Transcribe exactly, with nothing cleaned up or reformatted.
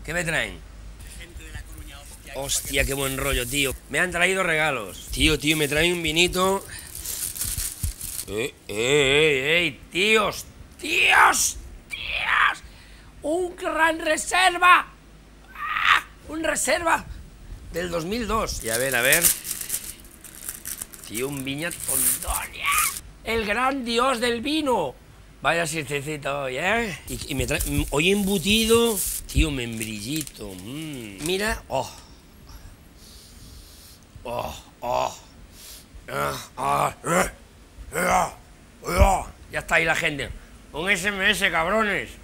¿Qué me traen? Hostia, qué buen rollo, tío. Me han traído regalos. Tío, tío, me traen un vinito. ¡Eh, eh, eh, eh! ¡Tíos! ¡Tíos! ¡Tíos! ¡Un gran reserva! ¡Ah! ¡Un reserva! Del dos mil dos. Y a ver, a ver. Tío, un Viñat Fondonia. El gran dios del vino. Vaya siestecita hoy, ¿eh? Y, y me trae... Hoy embutido... Tío, membrillito. Mmm. Mira... ¡Oh! ¡Oh! ¡Oh! Ah, ah, eh, eh, ah, ah. Ya está ahí la gente. Un S M S, cabrones.